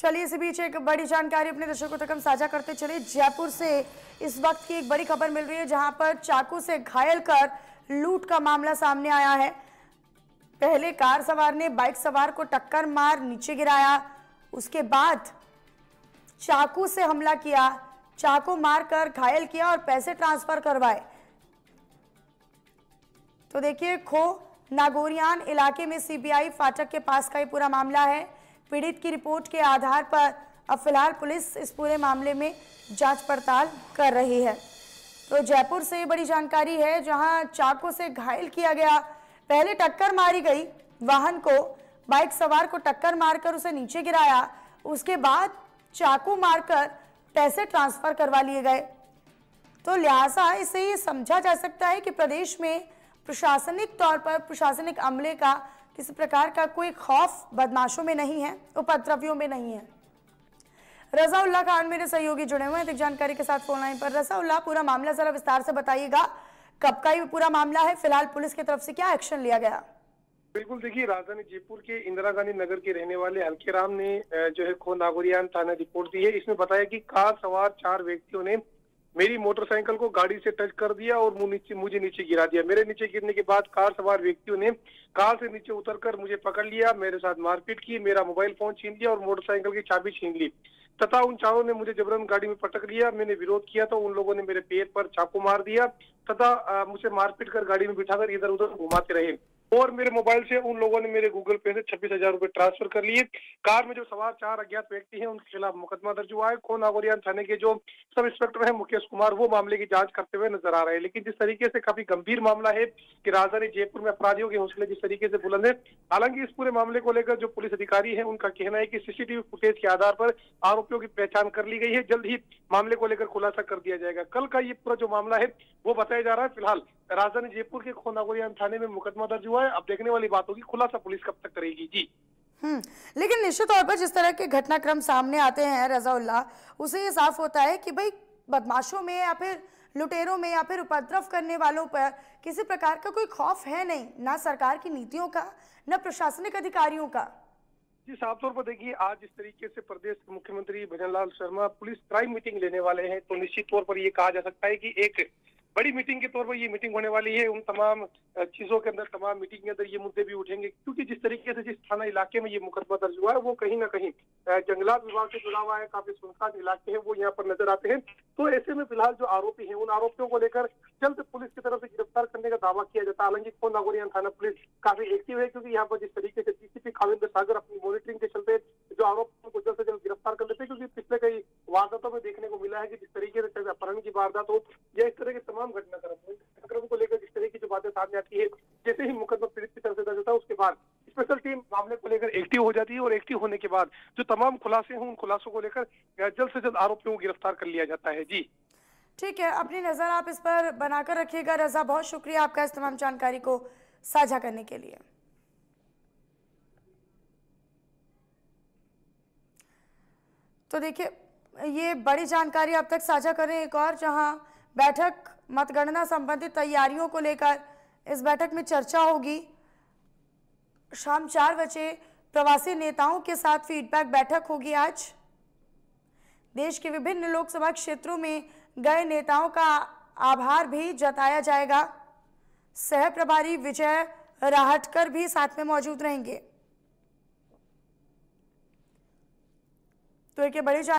चलिए इसी बीच एक बड़ी जानकारी अपने दर्शकों तक हम साझा करते चले। जयपुर से इस वक्त की एक बड़ी खबर मिल रही है, जहां पर चाकू से घायल कर लूट का मामला सामने आया है। पहले कार सवार ने बाइक सवार को टक्कर मार नीचे गिराया, उसके बाद चाकू से हमला किया, चाकू मारकर घायल किया और पैसे ट्रांसफर करवाए। तो देखिए, खो नागोरियान इलाके में सीबीआई फाटक के पास का ये पूरा मामला है। पीड़ित की रिपोर्ट के आधार पर अब फिलहाल पुलिस इस पूरे मामले में जांच पड़ताल कर रही है। तो जयपुर से बड़ी जानकारी है, जहां चाकू से घायल किया गया। पहले टक्कर मारी गई वाहन को, बाइक सवार को टक्कर मारकर उसे नीचे गिराया, उसके बाद चाकू मारकर पैसे ट्रांसफर करवा लिए गए। तो लिहाजा इसे ये समझा जा सकता है कि प्रदेश में प्रशासनिक तौर पर प्रशासनिक अमले का किसी प्रकार का कोई खौफ बदमाशों में नहीं है, उपद्रवियों में नहीं है। रज़ाउल्लाह खान मेरे सहयोगी जुड़े हुए हैं एक जानकारी के साथ फोन लाइन पर। रज़ाउल्लाह, पूरा मामला जरा विस्तार से बताइएगा, कब का ये पूरा मामला है, फिलहाल पुलिस की तरफ से क्या एक्शन लिया गया? बिल्कुल, देखिए, राजधानी जयपुर के इंदिरा गांधी नगर के रहने वाले हल्केराम ने जो है खो नागोरियान थाना रिपोर्ट दी है। इसमें बताया कि कार सवार 4 व्यक्तियों ने मेरी मोटरसाइकिल को गाड़ी से टच कर दिया और मुझे नीचे गिरा दिया। मेरे नीचे गिरने के बाद कार सवार व्यक्तियों ने कार से नीचे उतरकर मुझे पकड़ लिया, मेरे साथ मारपीट की, मेरा मोबाइल फोन छीन लिया और मोटरसाइकिल की चाबी छीन ली तथा उन चारों ने मुझे जबरन गाड़ी में पटक लिया। मैंने विरोध किया तो उन लोगों ने मेरे पैर पर चाकू मार दिया तथा मुझे मारपीट कर गाड़ी में बिठाकर इधर उधर घुमाते रहे और मेरे मोबाइल से उन लोगों ने मेरे गूगल पे से 26,000 रुपए ट्रांसफर कर लिए। कार में जो सवार 4 अज्ञात व्यक्ति हैं, उनके खिलाफ मुकदमा दर्ज हुआ है। खो नागोरियान थाने के जो सब इंस्पेक्टर हैं मुकेश कुमार, वो मामले की जांच करते हुए नजर आ रहे हैं। लेकिन जिस तरीके से काफी गंभीर मामला है कि राजधानी जयपुर में अपराधियों के हौसले जिस तरीके से बुलंद है, हालांकि इस पूरे मामले को लेकर जो पुलिस अधिकारी है उनका कहना है कि सीसीटीवी फुटेज के आधार पर आरोपियों की पहचान कर ली गई है। जल्द ही मामले को लेकर खुलासा कर दिया जाएगा। कल का ये पूरा जो मामला है वो बताया जा रहा है। फिलहाल राजधानी जयपुर के खो नागोरियान थाने में मुकदमा दर्ज हुआ है। अब देखने वाली बात होगी खुलासा पुलिस कब तक करेगी। जी लेकिन निश्चित तौर पर जिस तरह के घटनाक्रम सामने आते हैं रज़ाउल्लाह, उसे ये साफ होता है कि भाई बदमाशों में या फिर लुटेरों में या फिर उपद्रव करने वालों पर किसी प्रकार का कोई खौफ है नहीं, ना सरकार की नीतियों का, ना प्रशासनिक अधिकारियों का। जी, साफ तौर पर देखिए, आज जिस तरीके से प्रदेश के मुख्यमंत्री Bhajanlal Sharma police crime meeting लेने वाले हैं, तो निश्चित तौर पर ये कहा जा सकता है कि एक बड़ी मीटिंग के तौर पर ये मीटिंग होने वाली है। उन तमाम चीजों के अंदर, तमाम मीटिंग के अंदर ये मुद्दे भी उठेंगे, क्योंकि जिस तरीके से जिस थाना इलाके में ये मुकदमा दर्ज हुआ है वो कहीं ना कहीं जंगलात विभाग से जुड़ा हुआ है, काफी सुनसान इलाके हैं वो यहाँ पर नजर आते हैं। तो ऐसे में फिलहाल जो आरोपी हैं, उन आरोपियों को लेकर जल्द पुलिस की तरफ से गिरफ्तार करने का दावा किया जाता है। हालांकि खो नागोरियान थाना पुलिस काफी एक्टिव है, क्योंकि यहाँ पर जिस तरीके से डीसीपी खाविंदर सागर अपनी मॉनिटरिंग के चलते जो आरोपियों को जल्द से जल्द गिरफ्तार कर लेते हैं, क्योंकि पिछले कई वारदातों में देखने को मिला है कि जिस तरीके से चाहे अपहरण की वारदात हो या इस तरह के तमाम घटनाक्रम को लेकर जिस तरह की जो बातें सामने आती है, जैसे ही मुकदमा पीड़ित की तरफ से दर्ज होता है उसके बाद स्पेशल टीम मामले को लेकर एक्टिव हो जाती है और एक्टिव होने के बाद जो तमाम खुलासे हैं उन खुलासों को लेकर जल्द से जल्द आरोपियों को गिरफ्तार कर लिया जाता है। जी ठीक है, अपनी नजर आप इस पर बनाकर रखिएगा। रजा, बहुत शुक्रिया आपका इस तमाम जानकारी को साझा करने के लिए। तो देखिए, ये बड़ी जानकारी अब तक साझा करें एक और, जहां बैठक मतगणना संबंधित तैयारियों को लेकर इस बैठक में चर्चा होगी। शाम 4 बजे प्रवासी नेताओं के साथ फीडबैक बैठक होगी। आज देश के विभिन्न लोकसभा क्षेत्रों में गए नेताओं का आभार भी जताया जाएगा। सह प्रभारी विजय राहटकर भी साथ में मौजूद रहेंगे। तो एक बड़ी